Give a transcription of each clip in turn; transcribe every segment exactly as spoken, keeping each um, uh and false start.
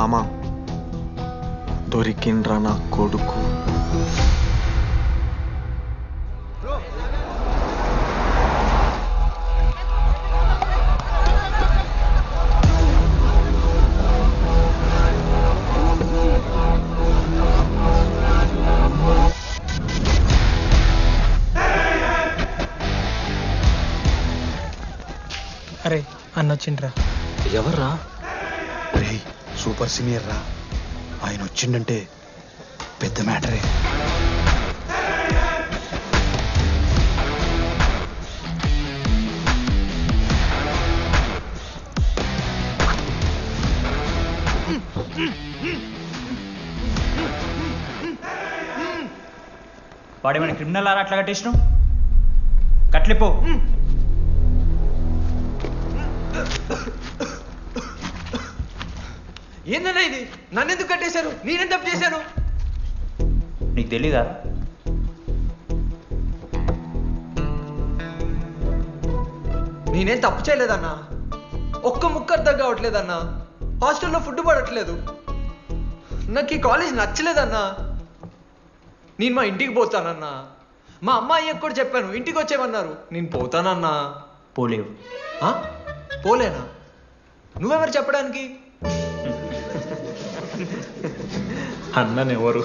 మామ దొరికిండ్రా నా కొడుకు. అరే అన్న వచ్చిండ్రా. ఎవర్రా? రే సూపర్ సీనియర్ రా, ఆయన వచ్చిండంటే పెద్ద మ్యాటరే. వాడేమైనా క్రిమినల్ ఆరా అట్లా కట్టేసినావు? కట్లిపో. ఏందన్నా ఇది? నన్ను ఎందుకు కట్టేశారు? నేనేం తప్పు చేశాను? నీకు తెలీదా? నేనేం తప్పు చేయలేదన్నా. ఒక్క ముక్క అర్థం కావట్లేదన్నా. హాస్టల్లో ఫుడ్ పడట్లేదు. నాకు ఈ కాలేజ్ నచ్చలేదన్నా. నేను మా ఇంటికి పోతానన్నా. మా అమ్మాయి కూడా చెప్పాను, ఇంటికి వచ్చేమన్నారు. నేను పోతానన్నా. పోలేవు. పోలేనా? నువ్వెవరు చెప్పడానికి? అన్ననెవరు?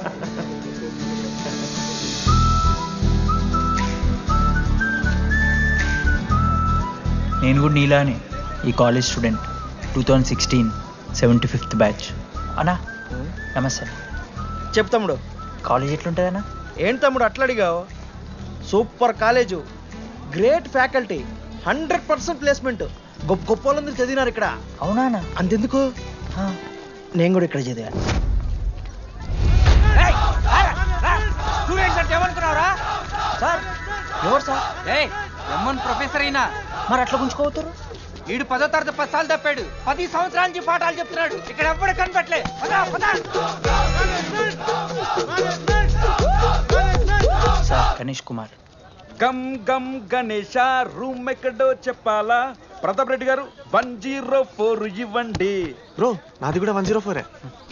నేను కూడా నీలానే ఈ college student, two thousand sixteen seventy fifth batch. అన్నా నమస్తే. చెప్పు తమ్ముడు. కాలేజ్ ఎట్లుంటుంది అన్న? ఏంటి తమ్ముడు అట్లా అడిగావు? Super college, great faculty, hundred percent placement. గొప్ప గొప్ప వాళ్ళందరూ చదివినారు ఇక్కడ. అవునా అన్న? అంతెందుకు, నేను కూడా ఇక్కడ చదివా. ఏమనుకున్నావురా సార్? ఎవరు సార్? ఎమ్మన్ ప్రొఫెసర్ అయినా మరి అట్లా గుంజుకోతారు? వీడు పదో తరగతి పది సార్లు తప్పాడు. పది సంవత్సరాల నుంచి పాఠాలు చెప్తున్నాడు. ఇక్కడ ఎవ్వడు కనపట్లే. సార్ గణేష్ కుమార్. గమ్ గమ్ గణేష, రూమ్ ఎక్కడో చెప్పాలా? Pratap Reddy garu one zero four ఇవ్వండి. బ్రో నాది కూడా వన్ జీరో ఫోరే.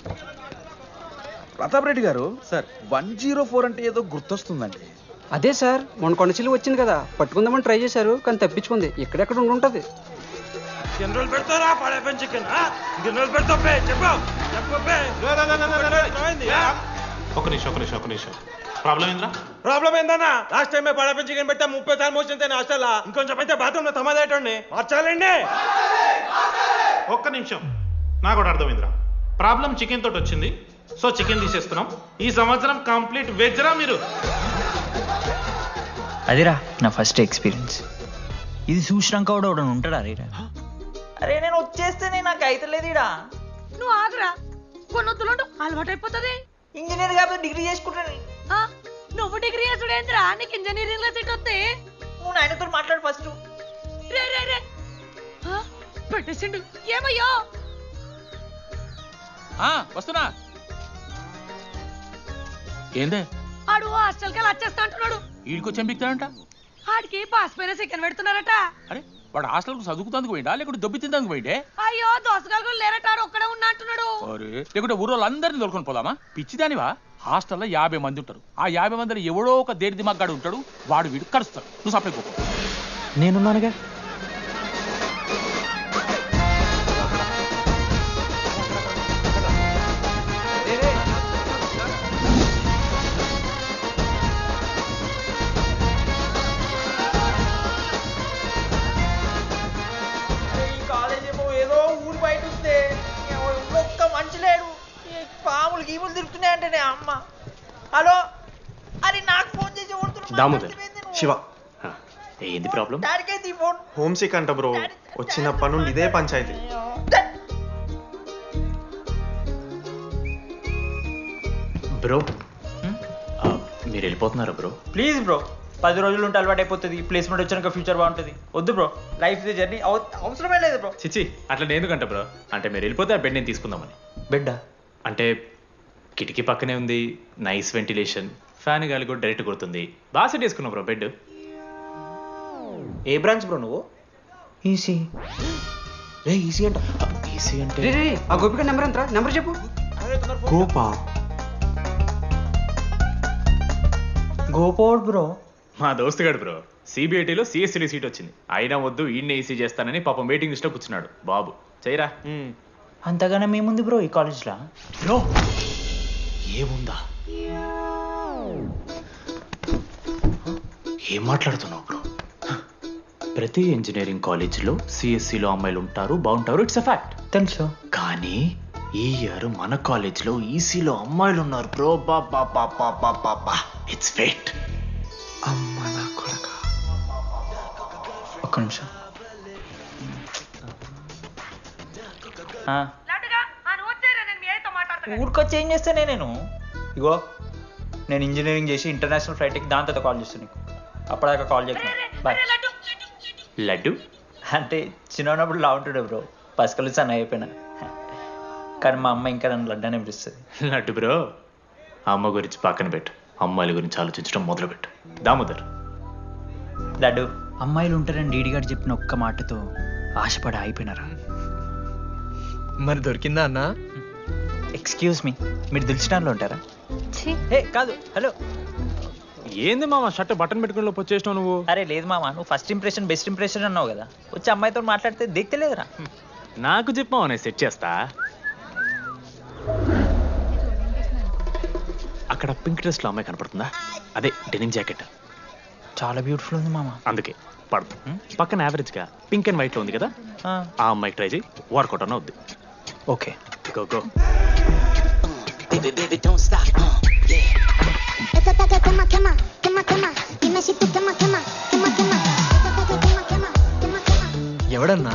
Pratap Reddy garu sir, one zero four అంటే ఏదో గుర్తొస్తుందండి. అదే సార్, మొన్న కొండచిల్లు వచ్చింది కదా, పట్టుకుందామని ట్రై చేశారు కానీ తప్పించుకుంది. ఎక్కడెక్కడ ఉండి ఉంటుంది. ఒక నిమిషం ఒక నిమిషం ఒక నిమిషం ప్రాబ్లం ఏంద్రా? ప్రాబ్లం ఏందన్నా? లాస్ట్ టైం పడపం చికెన్ పెట్టా ముప్పై సార్లు మోసింది హాస్టల్. ఇంకొంచెం అయితే బాత్రూమ్ లో తమాదేటండి మార్చాలండి. ఒక్క నిమిషం, నాకు కూడా అర్థమైందిరా. ప్రాబ్లం చికెన్ తోటి వచ్చింది, సో చికెన్ తీసేస్తున్నాం. ఈ సంవత్సరం కంప్లీట్ వెజ్ రా మీరు. అదిరా నా ఫస్ట్ ఎక్స్పీరియన్స్. ఇది చూసినాక కూడా ఒకడు ఉంటాడా రే? అరే నేను వచ్చేస్తేనే నాకు అయితలేదు ఇడా. నువ్వు ఆగురా, కొన్ని వద్దులు అలవాటు అయిపోతుంది. ఇంజనీర్ కాబట్టి డిగ్రీ చేసుకుంటాను. నువ్వు డిగ్రీ చేసుడేంద్రా? నీకు ఇంజనీరింగ్ లో సీట్ వస్తే నువ్వు నాయనతో మాట్లాడు ఫస్ట్. రే రే రే పెట్టేసిండు. ఏమయ్యో? వస్తున్నా. ఏందే? ఆడు హాస్టల్ కి వచ్చేస్తా అంటున్నాడు. ఈడికి వచ్చి ఎంపిక్తాడంట. ఆడికి పాస్ పైన సెకండ్ పెడుతున్నారట. అరే వాడు హాస్టల్ చదువుకుతానికి పోయిండా లేకుంటే దొబ్బి తిందానికి పోయిండే? అయ్యో దోసగాలు లేరట, ఒక్కడే ఉన్నా అంటున్నాడు. అరే లేకుంటే ఊరోళ్ళు అందరినీ దొరుకుని పోదామా? పిచ్చిదానివా? హాస్టల్లో యాభై మంది ఉంటారు. ఆ యాభై మందిలో ఎవడో ఒక దేడి దిమాగ్గాడు ఉంటాడు, వాడు వీడు కరుస్తాడు. నువ్వు సప్లై పో. నేనున్నానుగా. పాములు గీములు తిరుగుతున్నాయంటే అమ్మ. హలో, అరే నాకు ఫోన్ చేసి దామోదర్ శివ. ఏంది ప్రాబ్లం? డాడీకైతే ఫోన్. హోమ్ సిక్ అంట బ్రో, వచ్చినప్పటి నుండి ఇదే పంచాయతీ. బ్రో మీరు వెళ్ళిపోతున్నారా బ్రో? ప్లీజ్ బ్రో, పది రోజులు ఉంటే అలవాటు అయిపోతుంది. ప్లేస్మెంట్ వచ్చాక ఫ్యూచర్ బాగుంటుంది. వద్దు బ్రో, లైఫ్ ది జర్నీ, అవసరమే లేదు బ్రో. చిచి అట్లా ఎందుకంట బ్రో? అంటే మీరు వెళ్ళిపోతే ఆ బెడ్ నేను తీసుకుందామని. బెడ్డా? అంటే కిటికీ పక్కనే ఉంది, నైస్ వెంటిలేషన్, ఫ్యాన్ గాలి కూడా డైరెక్ట్ కొడుతుంది. బాగా సెట్ చేసుకున్నావు బ్రో బెడ్. ఏ బ్రాంచ్ బ్రో నువ్వు? ఈసీ. రే ఈసీ అంట. ఈసీ అంటే రే రే ఆ గోపిక నెంబర్ ఎంతరా నెంబర్ చెప్పు. గోపా గోపోడ్ బ్రో. మా దోస్తుగాడు బ్రో సిబిఐటీలో సిఎస్సీ సీట్ వచ్చింది. అయినా వద్దు ఈయన్నే ఈసీ చేస్తానని పాపం వెయిటింగ్ లిస్ట్లో కూర్చున్నాడు. బాబు చేయరా. అంతగానే మేముంది బ్రో ఈ కాలేజ్లో. బ్రో ఏముందా? ఏం మాట్లాడుతున్నావు బ్రో? ప్రతి ఇంజనీరింగ్ కాలేజీలో సిఎస్సిలో అమ్మాయిలు ఉంటారు, బాగుంటారు, ఇట్స్ అ ఫ్యాక్ట్. తెలుసు. కానీ ఈ ఇయర్ మన కాలేజ్లో ఈసీలో అమ్మాయిలు ఉన్నారు బ్రో. బాబా బాబా బాబా ఇట్స్ ఫేట్. అమ్మ నా కొడక. ఒక్క నిమిషం. ఊరికొచ్చి ఏం చేస్తానే నేను? ఇగో నేను ఇంజనీరింగ్ చేసి ఇంటర్నేషనల్ ఫ్లైట్కి దాని తర్వాత కాల్ చేస్తాను నీకు. అప్పటిదాకా కాల్ చేస్తాను. బాయ్. లడ్డు అంటే చిన్నప్పుడు లా ఉంటుండే బ్రో, పసుకలు సన్న అయిపోయినా. కానీ మా అమ్మ ఇంకా నన్ను లడ్డు అని పిలుస్తుంది. లడ్డు బ్రో అమ్మ గురించి పక్కన పెట్టు, అమ్మాయిల గురించి ఆలోచించడం మొదలుపెట్టు. దామోదర్ లడ్డు, అమ్మాయిలు ఉంటారని డీడీ గారు చెప్పిన ఒక్క మాటతో ఆశపడి అయిపోయినారా? మరి దొరికిందా అన్న? ఎక్స్క్యూజ్ మీ, మీరు దిల్చినాలో ఉంటారా? ఏ కాదు. హలో. ఏంది మామ షర్ట్ బటన్ పెట్టుకుని లోపు వచ్చేసినావు నువ్వు? అరే లేదు మామ, నువ్వు ఫస్ట్ ఇంప్రెషన్ బెస్ట్ ఇంప్రెషన్ అన్నావు కదా, వచ్చి అమ్మాయితో మాట్లాడితే దిక్తలేదురా. నాకు చెప్పావు నేను సెట్ చేస్తా. అక్కడ పింక్ డ్రెస్ లో అమ్మాయి కనపడుతుందా? అదే డెనిమ్ జాకెట్. చాలా బ్యూటిఫుల్ ఉంది మామ. అందుకే పడదు. పక్కన యావరేజ్ గా పింక్ అండ్ వైట్ లో ఉంది కదా, ఆ అమ్మాయికి ట్రై చేయి, వర్కౌట్ అన్న వద్దు. Okay go go. ఎవడన్నా?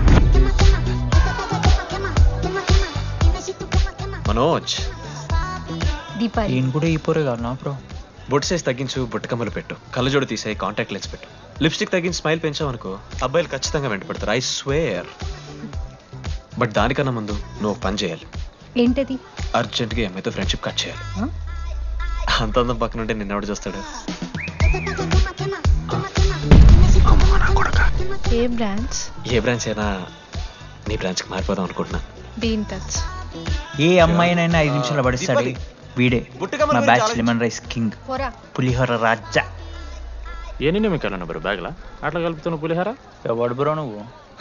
మనోజ్. ఈయన కూడా ఈ పోరే కాదు నా బ్రో. బొట్టు సైజ్ తగ్గించు, బుట్టకమ్మలు పెట్టు, కళ్ళజోడు తీసాయి, కాంటాక్ట్ లెన్స్ పెట్టు, లిప్స్టిక్ తగ్గించి స్మైల్ పెంచావు అనుకో, అబ్బాయిలు ఖచ్చితంగా వెంట పెడతారు. I swear. బట్ దానికన్నా ముందు నువ్వు పని చేయాలి. ఏంటది? అర్జెంట్గా అమ్మాయితో ఫ్రెండ్షిప్ కట్ చేయాలి. అంత అందం పక్కన ఉంటే నిన్నెవడు చూస్తాడు? ఏ బ్రాంచ్? ఏ బ్రాంచ్ అయినా నీ బ్రాంచ్కి మారిపోదాం అనుకుంటున్నా. Been touch. ఏ అమ్మాయినైనా ఐదు నిమిషాలు పడిస్తాడు వీడే. మా బ్యాచ్ లెమన్ రైస్ కింగ్, పులిహోర రాజా. ఏ నిన్న మీకు వెళ్ళను బ్రో బ్యాగ్లా అట్లా కలుపుతున్నావు పులిహోర? ఎవడు బ్రో నువ్వు?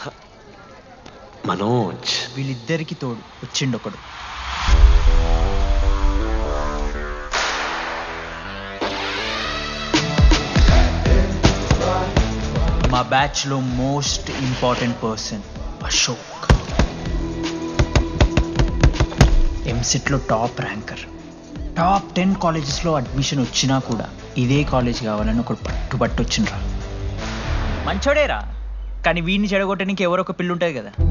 మనోజ్. వీళ్ళిద్దరికి తోడు వచ్చిండు ఒకడు. మా బ్యాచ్ లో most important person Ashok. EAMCET లో top ranker. Top ten colleges లో అడ్మిషన్ వచ్చినా కూడా ఇదే కాలేజ్ కావాలని ఒకడు పట్టుబట్టు వచ్చిండ్రా. మంచోడేరా, కానీ వీడిని చెడగొట్టడానికి ఎవరో ఒక పిల్లు ఉంటుంది కదా.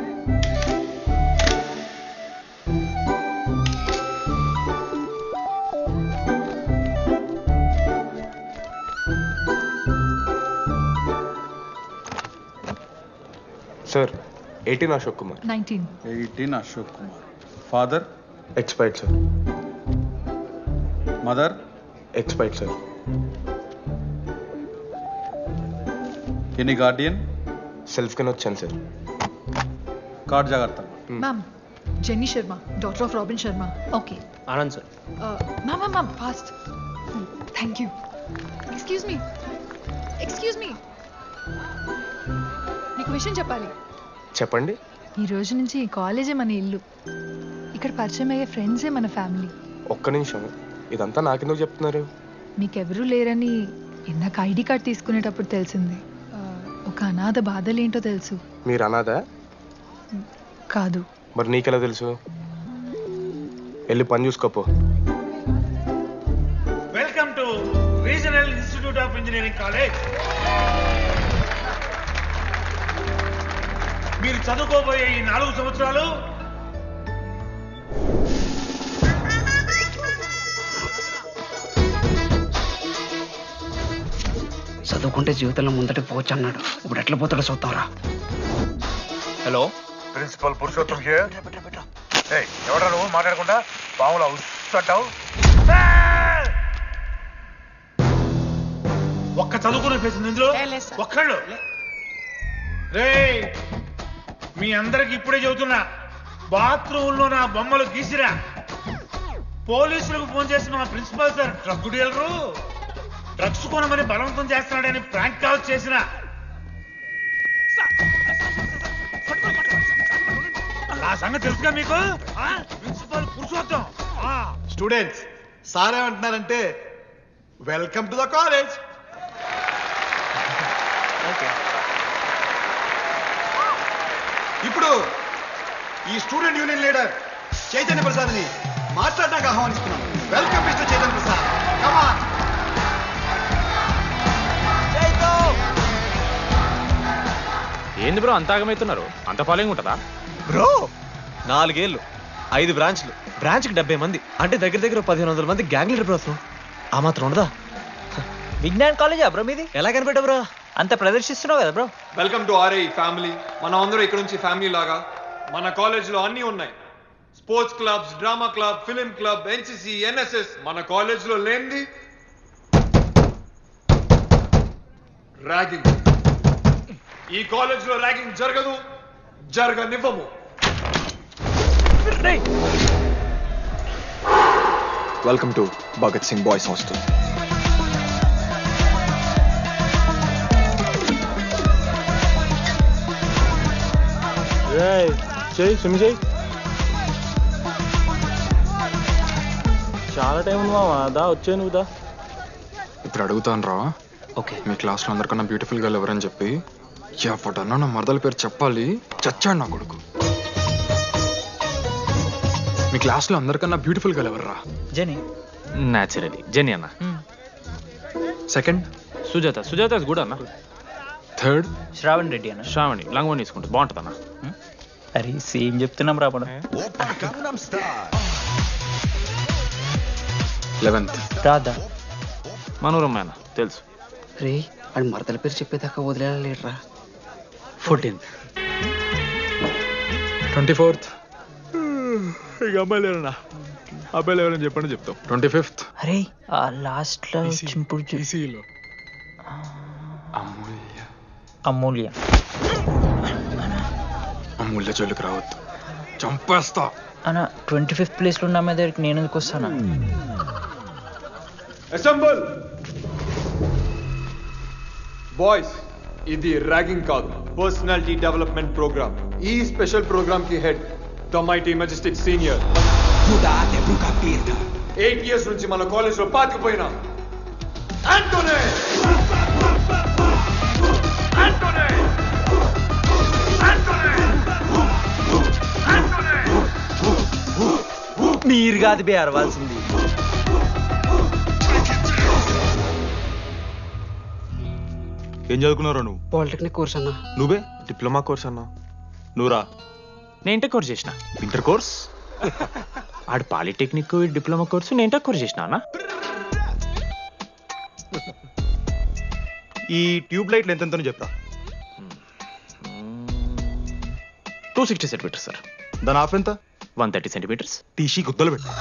Sir eighteen Ashok Kumar. Nineteen. Eighteen Ashok Kumar. Father? Expired sir. Mother? Expired sir. Any guardian? Self కింద వచ్చాను సార్. కార్డ్ జాగ్రత్త. Ma'am, Jenny Sharma, daughter of Robin Sharma. Okay. Anand sir. Ma'am ma'am ma'am fast. Thank you. Excuse me excuse me నీకు విషయం చెప్పాలి. చెప్పండి. ఈ రోజు నుంచి ఈ కాలేజే మన ఇల్లు. ఇక్కడ పరిచయం అయ్యే ఫ్రెండ్సే మన ఫ్యామిలీ. ఒక్క నిమిషం, ఇదంతా నాకెందుకు చెప్తున్నారు? మీకెవరూ లేరని ఇందాక ఐడి కార్డ్ తీసుకునేటప్పుడు తెలిసింది. ఒక అనాథ బాధలేంటో తెలుసు. మీరు అనాథ? కాదు. మరి నీకెలా తెలుసు? వెళ్ళి పని చూసుకోపో. Welcome to regional institute of engineering college. మీరు చదువుకోబోయే ఈ నాలుగు సంవత్సరాలు చదువుకుంటే జీవితంలో ముందటికి పోవచ్చు అన్నాడు. ఇప్పుడు ఎట్లా పోతాడో చూద్దాంరా. Hello, principal Purushottam here. ఏయ్, ఎవడా నువ్వు మాట్లాడకుండా బావులా ఉస్తావు? ఒక్క చదువుకునే ఫేసింది ఇందులో ఒక్కళ్ళు. రే మీ అందరికి ఇప్పుడే చెబుతున్నా, బాత్రూంలో నా బొమ్మలు గీసిరా. పోలీసులకు ఫోన్ చేసిన మా principal sir drug dealer drugs కొనమని బలవంతం చేస్తున్నాడని ప్రాంక్ కాల్ చేసిన. ఆ సంగతి తెలుసుగా మీకు? ప్రిన్సిపల్ పురుషోత్తం. స్టూడెంట్స్, సార్ ఏమంటున్నారంటే వెల్కమ్ టు ద కాలేజ్. ఇప్పుడు ఈ student union leader Chaitanya Prasad ని మాట్లాడడానికి ఆహ్వానిస్తున్నాం. Welcome mister Chaitanya Prasad. Come on. ఏంది బ్రో అంత ఆగమవుతున్నారు? అంత ఫాలోయింగ్ ఉంటుందా బ్రో? నాలుగేళ్ళు, ఐదు బ్రాంచ్లు, బ్రాంచ్కి డెబ్బై మంది అంటే దగ్గర దగ్గర పదిహేను వందల మంది గ్యాంగ్ లీడర్ బ్రో. అసలు ఆ మాత్రం ఉండదా? విజ్ఞాన్ కాలేజా బ్రో మీది? ఎలా కనిపెట్టా బ్రో? అంత ప్రదర్శిస్తున్నావు కదా bro. Welcome to RI family. మనం అందరూ ఇక్కడ నుంచి ఫ్యామిలీ లాగా. మన కాలేజ్ లో అన్ని ఉన్నాయి. Sports clubs, drama club, film club, NCC, NSS. మన కాలేజ్ లో లేనిది ర్యాగింగ్. ఈ కాలేజ్ లో ర్యాగింగ్ జరగదు, జరగనివ్వము. Welcome to Bhagat Singh boys hostel. చెయ్యి స్విమ్ చెయ్యి. చాలా టైం ఉంది మామా, దా వచ్చే నువ్వు దా. ఇప్పుడు అడుగుతాను రా. ఓకే, మీ క్లాస్లో అందరికన్నా బ్యూటిఫుల్ గర్ల్ ఎవరని చెప్పి ఎవడన్నా నా మరదల పేరు చెప్పాలి. చచ్చాడు నా కొడుకు. మీ క్లాస్లో అందరికన్నా బ్యూటిఫుల్ గర్ల్ ఎవర్రా? జెనీ. న్యాచురలీ జెనీ అన్న. Second Sujatha. Sujatha is good అన్న. థర్డ్ శ్రావణ్ రెడ్డి అన్న. శ్రావణి లంగ్ వన్ తీసుకుంటుంది, బాగుంటుంది అన్న. అరే సేమ్ చెప్తున్నాం రాపడ. లెవెన్త్ రాధా. మనోరమ్మ అన్న తెలుసు. రే అది మరదల పేరు చెప్పేదాకా వదిలేరా. ఫోర్టీన్త్. Twenty fourth. ఇక అమ్మాయిలు ఎవరన్నా అబ్బాయిలు ఎవరైనా చెప్పండి చెప్తాం. Twenty fifth. అరే ఆ లాస్ట్ లో చింపుడు అమూల్య. అమూల్య. అమూల్య జోలికి రావద్దు, చంపేస్తా. అన్న ట్వంటీ ఫిఫ్త్ ప్లేస్ లో ఉన్న అమ్మాయి దగ్గరికి నేను ఎందుకు వస్తానా? Assemble boys. ఇది ర్యాగింగ్ కాదు, పర్సనాలిటీ డెవలప్మెంట్ ప్రోగ్రామ్. ఈ స్పెషల్ ప్రోగ్రామ్ కి head the mighty majestic senior. Eight years నుంచి మన కాలేజ్ లో పాతిపోయినా ఆంటోనీ. ఆంటోనీ మీరు కాదు బే అరవాల్సింది. ఏం చదువుకున్నారా నువ్వు? పాలిటెక్నిక్ కోర్స్ అన్నా. నువ్వే డిప్లొమా కోర్స్ అన్నా. నువ్వురా? నేను ఇంటర్ కోర్స్ చేసిన. Inter course? ఆడు పాలిటెక్నిక్ డిప్లొమా కోర్సు, నేను ఇంటర్ కోర్స్ చేసిన అన్న. ఈ ట్యూబ్ లైట్లు ఎంతెంతనో చెప్పరా. Two sixty centimetres sir. దాని ఆఫ్ ఎంత? One thirty centimetres. టీసీ గుద్దలు పెట్టు.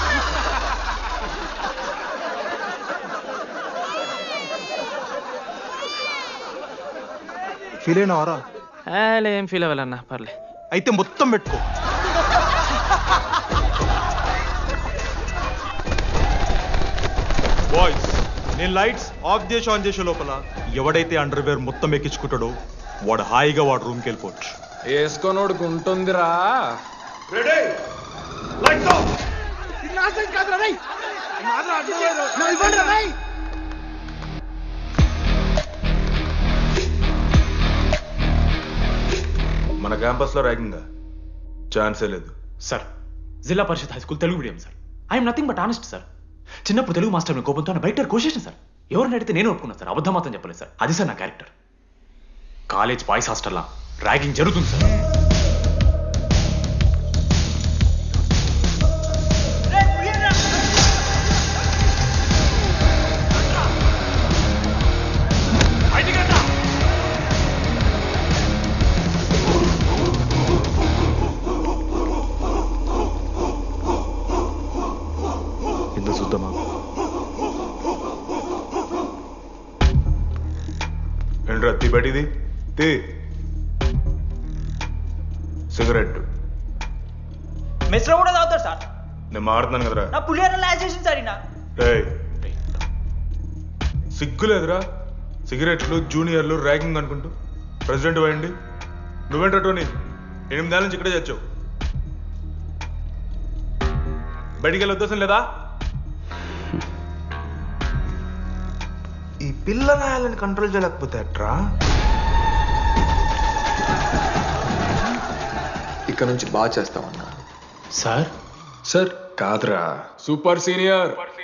ఫీల్ అయినావారా? ఏం ఫీల్ అవ్వాలన్నా, పర్లే. అయితే మొత్తం పెట్టుకో. బాయ్స్, నేను లైట్స్ ఆఫ్ చేసి ఆన్ చేసే లోపల ఎవడైతే అండర్వేర్ మొత్తం ఎక్కించుకుంటాడో వాడు హాయిగా వాడు రూమ్కి వెళ్ళిపోవచ్చు. వేసుకోనోడుకు ఉంటుందిరా. రెడీ? Lights off. మన క్యాంపస్ లో ర్యాగింగ్ ఛాన్సే లేదు sir. Zilla Parishad high school Telugu medium sir. I'm nothing but honest sir. చిన్నప్పుడు తెలుగు మాస్టర్ కోపంతో బయట కోసేసిన సార్. ఎవరిని అడిగితే నేను ఒప్పుకున్నాను సార్, అబద్ధం మాత్రం చెప్పలేదు సార్. అది సార్ నా క్యారెక్టర్. కాలేజ్ బాయ్స్ హాస్టల్లా ర్యాగింగ్ జరుగుతుంది సార్. ఏంట్రా తీ బయటిది తీ. సిగరెట్ మెస్లో కూడా తాగుతారు సార్. నేను మాడుతున్నాను కదరా. నా పులిహోర లాస్ట్ చేసింది సార్ ఈయన. రేయ్ సిగ్గులేదురా సిగరెట్లు జూనియర్లు ర్యాగింగ్ అనుకుంటూ ప్రెసిడెంట్ పోయండి. నువ్వేంటో టోనీ ఎనిమిదేళ్ళ నుంచి ఇక్కడే చచ్చావు. బయటికి వెళ్ళే ఉద్దేశం లేదా? ఈ పిల్ల రాయాలని కంట్రోల్ చేయలేకపోతే అట్రా. ఇక్కడ నుంచి బాగా చేస్తామన్నా. సార్ సార్ కాదురా సూపర్ సీనియర్